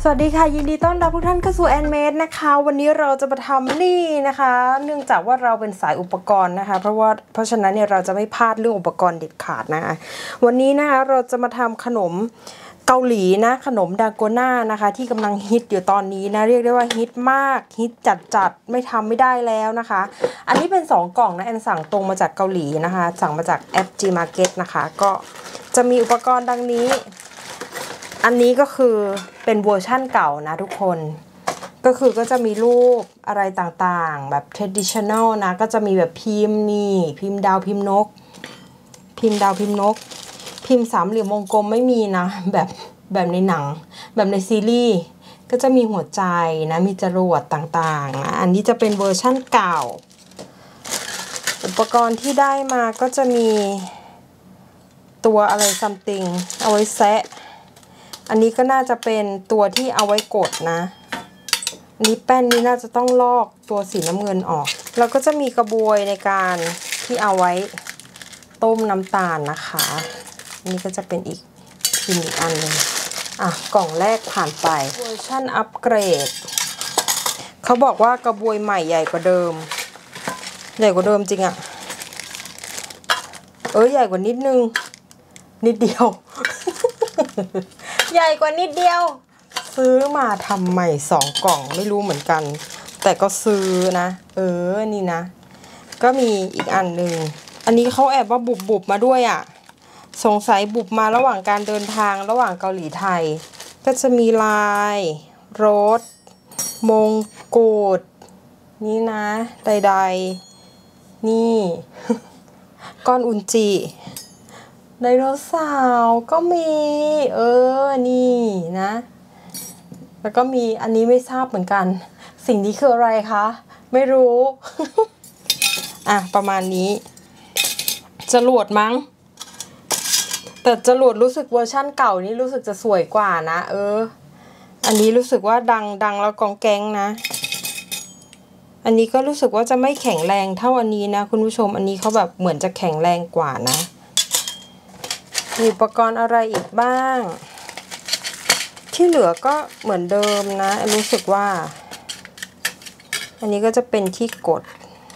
สวัสดีค่ะยินดีต้อนรับทุกท่านเข้าสู่แอนเมดนะคะวันนี้เราจะมาทำนี่นะคะเนื่องจากว่าเราเป็นสายอุปกรณ์นะคะเพราะฉะนั้นเนี่ยเราจะไม่พลาดเรื่องอุปกรณ์เด็ดขาดนะคะวันนี้นะคะเราจะมาทำขนมเกาหลีนะขนมดาโกน่านะคะที่กำลังฮิตอยู่ตอนนี้นะเรียกได้ว่าฮิตมากฮิตจัดไม่ทำไม่ได้แล้วนะคะอันนี้เป็น2กล่องนะแอนสั่งตรงมาจากเกาหลีนะคะสั่งมาจากแอป G Market นะคะก็จะมีอุปกรณ์ดังนี้อันนี้ก็คือเป็นเวอร์ชั่นเก่านะทุกคนก็จะมีรูปอะไรต่างๆแบบ traditional นะก็จะมีแบบพิมพ์นี่พิมพ์ดาวพิมพ์นกพิมพ์ดาวพิมพ์นกพิมพ์สามเหลี่ยมวงกลมไม่มีนะแบบในหนังแบบในซีรีส์ก็จะมีหัวใจนะมีจรวดต่างๆนะอันนี้จะเป็นเวอร์ชั่นเก่าอุปกรณ์ที่ได้มาก็จะมีตัวอะไร something เอาไว้แซะอันนี้ก็น่าจะเป็นตัวที่เอาไว้กดนะอันนี้แป้นนี้น่าจะต้องลอกตัวสีน้ำเงินออกแล้วก็จะมีกระบวยในการที่เอาไว้ต้มน้ำตาลนะคะนี่ก็จะเป็นอีกพิมพ์อีกอันหนึ่งกล่องแรกผ่านไปเวอร์ชั่นอัปเกรดเขาบอกว่ากระบวยใหม่ใหญ่กว่าเดิมจริงอะใหญ่กว่านิดนึงนิดเดียว ใหญ่กว่านิดเดียวซื้อมาทำใหม่2กล่องไม่รู้เหมือนกันแต่ก็ซื้อนะนี่นะก็มีอีกอันหนึ่งอันนี้เขาแอบว่าบุบมาด้วยอ่ะสงสัยบุบมาระหว่างการเดินทางระหว่างเกาหลีไทยก็จะมีลายรถมงกุฎนี่นะใดๆนี่ ก้อนอุนจิไดโนเสาร์ก็มีนี่นะแล้วก็มีอันนี้ไม่ทราบเหมือนกันสิ่งนี้คืออะไรคะไม่รู้ ประมาณนี้จรวดมั้งแต่จรวดรู้สึกเวอร์ชั่นเก่านี้รู้สึกจะสวยกว่านะอันนี้รู้สึกว่าดังแล้วกองแกงนะอันนี้ก็รู้สึกว่าจะไม่แข็งแรงเท่าอันนี้นะคุณผู้ชมอันนี้เขาแบบเหมือนจะแข็งแรงกว่านะมีอุปกรณ์อะไรอีกบ้างที่เหลือก็เหมือนเดิมนะรู้สึกว่าอันนี้ก็จะเป็นที่กด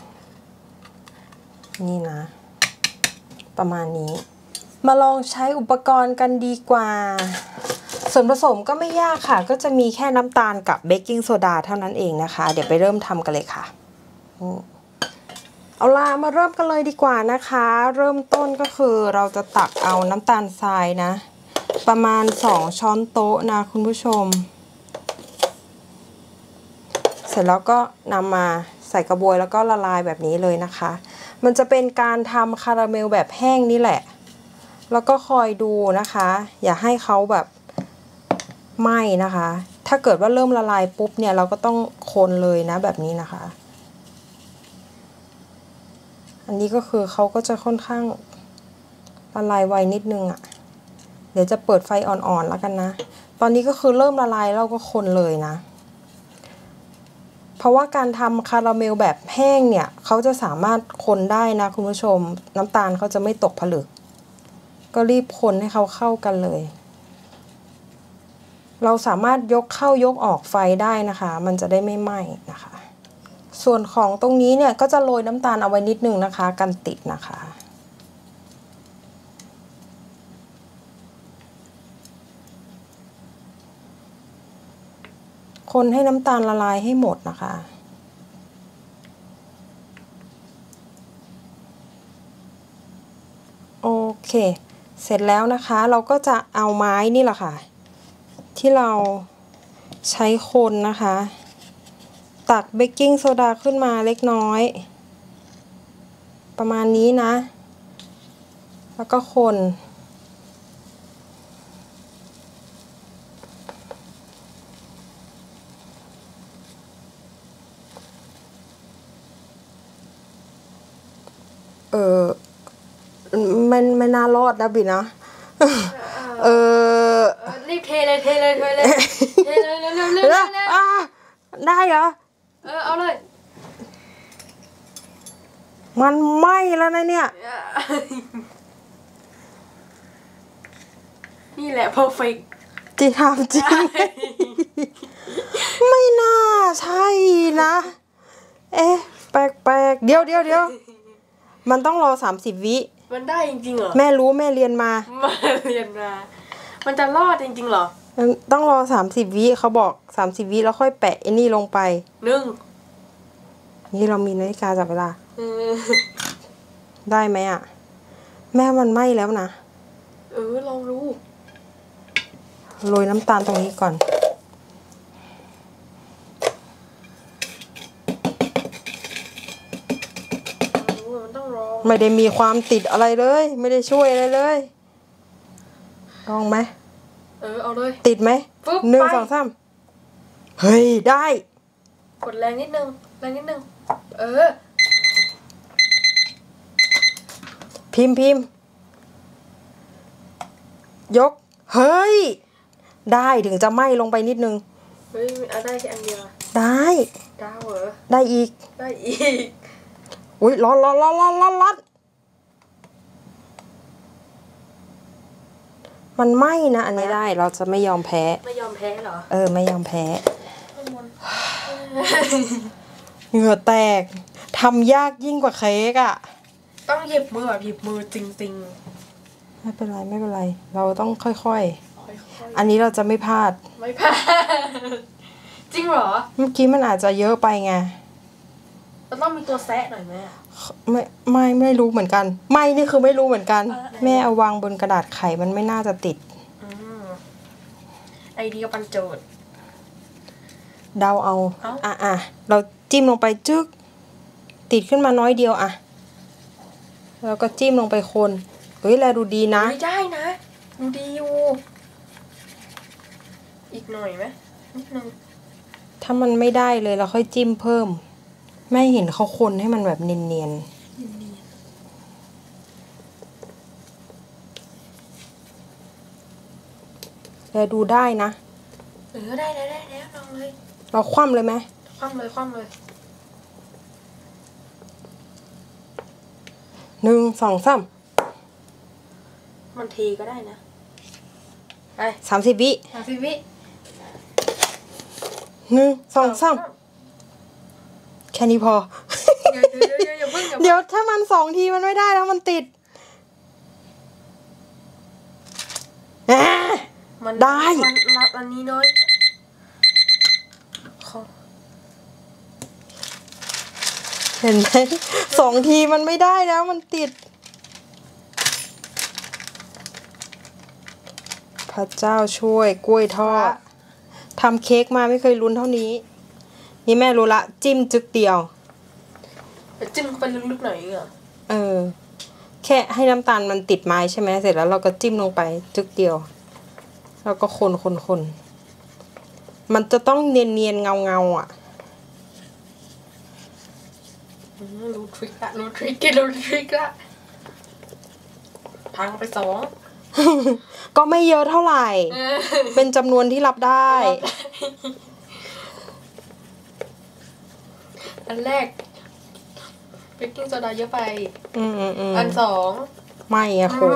นี่นะประมาณนี้มาลองใช้อุปกรณ์กันดีกว่าส่วนผสมก็ไม่ยากค่ะก็จะมีแค่น้ำตาลกับเบกกิ้งโซดาเท่านั้นเองนะคะเดี๋ยวไปเริ่มทำกันเลยค่ะเอาล่ะมาเริ่มกันเลยดีกว่านะคะเริ่มต้นก็คือเราจะตักเอาน้ำตาลทรายนะประมาณ2ช้อนโต๊ะนะคุณผู้ชมเสร็จแล้วก็นำมาใส่กระบวยแล้วก็ละลายแบบนี้เลยนะคะมันจะเป็นการทำคาราเมลแบบแห้งนี่แหละแล้วก็คอยดูนะคะอย่าให้เขาแบบไหม้นะคะถ้าเกิดว่าเริ่มละลายปุ๊บเนี่ยเราก็ต้องคนเลยนะแบบนี้นะคะอันนี้ก็คือเขาก็จะค่อนข้างละลายไวนิดนึงอ่ะเดี๋ยวจะเปิดไฟอ่อนๆแล้วกันนะตอนนี้ก็คือเริ่มละลายเราก็คนเลยนะเพราะว่าการทำคาราเมลแบบแห้งเนี่ยเขาจะสามารถคนได้นะคุณผู้ชมน้ำตาลเขาจะไม่ตกผลึกก็รีบคนให้เขาเข้ากันเลยเราสามารถยกเข้ายกออกไฟได้นะคะมันจะได้ไม่ไหม้นะคะส่วนของตรงนี้เนี่ยก็จะโรยน้ำตาลเอาไว้นิดนึงนะคะกันติดนะคะคนให้น้ำตาลละลายให้หมดนะคะโอเคเสร็จแล้วนะคะเราก็จะเอาไม้นี่แหละค่ะที่เราใช้คนนะคะตักเบกกิ้งโซดาขึ้นมาเล็กน้อยประมาณนี้นะแล้วก็คนไม่น่ารอดนะบินะรีบเทเลยเร็วได้เหรอเอาเลยมันไหม้แล้วนะเนี่ยนี่แหละ perfect จีถามจริง ไม่น่าใช่นะ เอ๊ะแปลกๆเดี๋ยวมันต้องรอ30 วิมันได้จริงๆเหรอแม่รู้แม่เรียนมาเรียนมามันจะรอดจริงๆเหรอต้องรอ30 วิเขาบอก30 วิแล้วค่อยแปะไอ้นี่ลงไป นี่เรามีนาฬิกาจับเวลา ได้ไหมอ่ะ แม่มันไหม้แล้วนะลองดูโรยน้ำตาลตรงนี้ก่อนมันต้องรอไม่ได้มีความติดอะไรเลย ไม่ได้ช่วยอะไรเลยลองไหมเอาเลยติดไหมปึ๊บ 1 ไป 2 3เฮ้ยได้กดแรงนิดนึงพิมพ์ยกเฮ้ยได้ถึงจะไหม้ลงไปนิดนึงเฮ้ยได้แค่อันเดียวได้ดาวเหรอได้อีกได้อีกอุ้ยร้อนมันไหม้นะอันนี้ได้เราจะไม่ยอมแพ้ไม่ยอมแพ้เหรอไม่ยอมแพ้เหงื่อแตกทำยากยิ่งกว่าเค้กอ่ะต้องหยิบมือจริงไม่เป็นไร เราต้องค่อยๆค่อยๆอันนี้เราจะไม่พลาดๆไม่พลาดจริงเหรอเมื่อกี้มันอาจจะเยอะไปไงเราต้องมีตัวแซะหน่อยไหมไม่รู้เหมือนกัน ไม่นี่คือไม่รู้เหมือนกัน แม่เอาวางบนกระดาษไขมันไม่น่าจะติดไอเดียปันโจดเดาเอาเอ้าอ่ะเราจิ้มลงไปจึ๊กติดขึ้นมาน้อยเดียวอ่ะแล้วก็จิ้มลงไปคนเฮ้ยแลดูดีนะไม่ได้นะดูดีอยู่อีกหน่อยไหมนิดนึงถ้ามันไม่ได้เลยเราค่อยจิ้มเพิ่มแม่เห็นเขาคนให้มันแบบเนียนๆแลดูได้นะได้แล้วลองเลยเราคว่ำเลยไหมคว่ำเลย 1 2 3 มันทีก็ได้นะไป 30 วิ 30 วิ 1 2 3แค่นี้พออย่าเพิ่งเดี๋ยวถ้ามัน2 ทีมันไม่ได้แล้วมันติดมันได้มันรับอันนี้น้อยเห็นไหม2 ทีมันไม่ได้แล้วมันติด พระเจ้าช่วยกล้วยทอดทำเค้กมาไม่เคยลุ้นเท่านี้ นี่แม่รู้ละจิ้มจึกเดียวจิ้มไปลึกๆหน่อยเหรอแค่ให้น้ำตาลมันติดไม้ใช่ไหมเสร็จแล้วเราก็จิ้มลงไปจึกเดียวแล้วก็คนมันจะต้องเนียนๆเงาอ่ะรู้ทริคละพังไป2 ก็ไม่เยอะเท่าไหร่ เป็นจำนวนที่รับได้อันแรกเบกกิ้งโซดาเยอะไปอัน 2 ไม่อะคง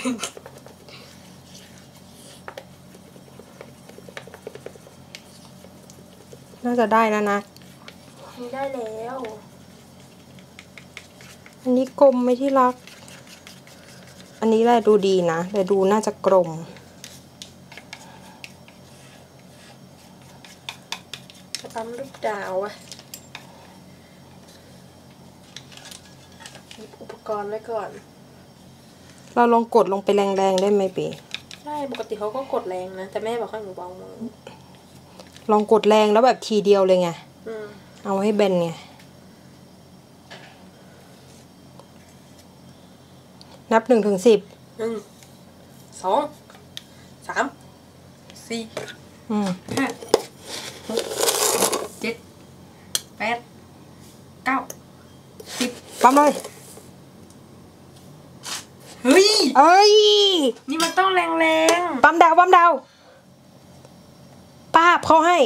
น่าจะได้แล้วนะนี่ได้แล้วอันนี้กลมไหมที่รัก อันนี้แหละดูดีนะแต่ดูน่าจะกลมปั๊มลูกดาวอะหยิบอุปกรณ์ไว้ก่อนเราลองกดลงไปแรงๆได้ไหมปีได้ปกติเขาก็กดแรงนะแต่แม่บอกให้หนูเบามือลองกดแรงแล้วแบบทีเดียวเลยไงอืมเอาให้เบนไง นับ1 ถึง 10 1 2 3 4 5 6 7 8 9 10 ปั๊มเลยเฮ้ยเอ้ยนี่มันต้องแรงปั๊มดาวป้าบเขาให้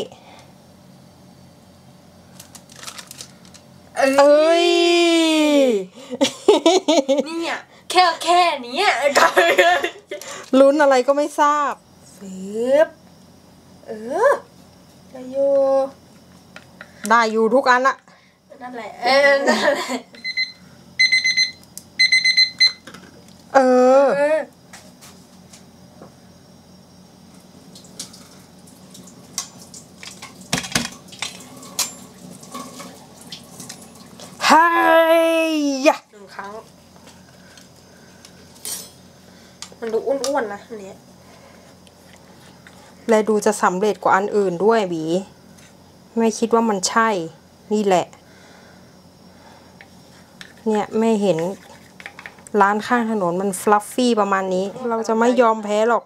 ๆเอ้ยเนี่ยแค่นี้ลุ้นอะไรก็ไม่ทราบฟึบได้อยู่ได้อยู่ทุกอันอะนั่นแหละนั่นแหละเออเฮ้ยยะ 1 ครั้งมันดูอ้วนๆนะอันนี้และดูจะสำเร็จกว่าอันอื่นด้วยบีไม่คิดว่ามันใช่นี่แหละ เนี่ยไม่เห็นร้านข้างถนนมันฟลัฟฟี่ประมาณนี้ เราจะไม่ยอมแพ้หรอก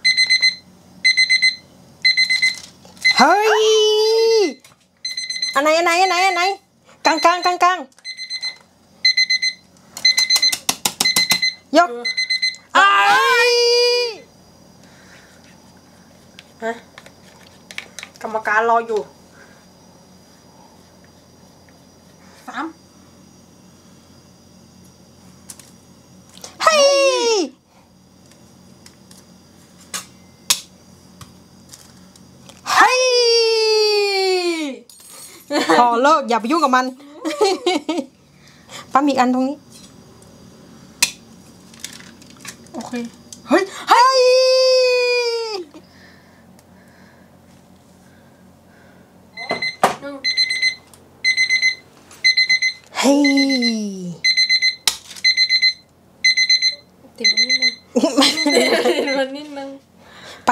เฮ้ย อันไหนกลางยกไอ้ฮะกรรมการรออยู่ 3 เฮ้ยเฮ้ยพอเลิกอย่าไปยุ่งกับมัน ปั๊มอีกอันตรงนี้โอเคเฮ้ย เฮ้ย เฮ้ยติดมันนิดนึงติดมันนิดนึงไป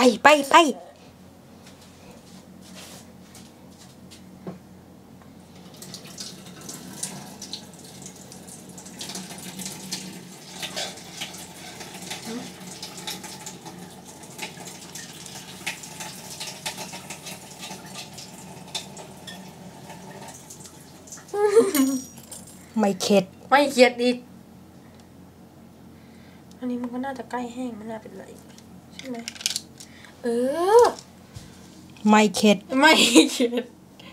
ไม่เข็ดไม่เขียดอีก อันนี้มันก็น่าจะใกล้แห้งไม่น่าเป็นไรใช่ไหมไม่เข็ดไม่เขียด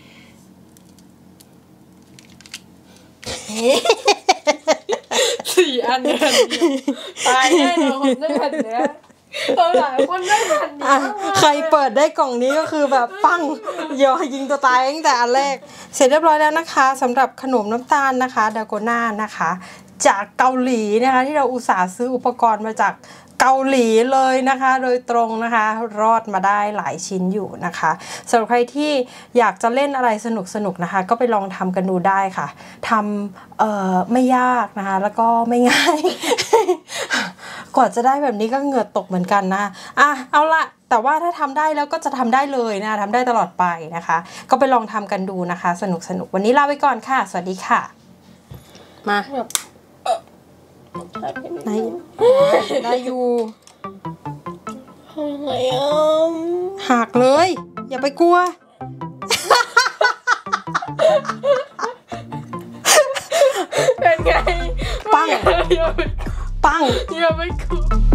4 อันเนี่ยตายแน่นอนได้พันเนี้ยหลายคนได้พันเนี้ยใครเปิดได้กล่องนี้ก็คือแบบปังยอยิงตัวตายตั้งแต่อันแรก เสร็จเรียบร้อยแล้วนะคะสำหรับขนมน้ำตาลนะคะดาโกน่านะคะ จากเกาหลีนะคะที่เราอุตส่าห์ซื้ออุปกรณ์มาจากเกาหลีเลยนะคะโดยตรงนะคะรอดมาได้หลายชิ้นอยู่นะคะสำหรับใครที่อยากจะเล่นอะไรสนุกๆนะคะก็ไปลองทำกันดูได้ค่ะทำไม่ยากนะคะแล้วก็ไม่ง่าย กว่าจะได้แบบนี้ก็เหงื่อตกเหมือนกันนะเอาละแต่ว่าถ้าทำได้แล้วก็จะทำได้เลยนะทำได้ตลอดไปนะคะก็ไปลองทำกันดูนะคะสนุกวันนี้ลาไปก่อนค่ะสวัสดีค่ะมาไหนได้อยู่หักเลยอย่าไปกลัวเป็นไงปังอย่าไปกลัว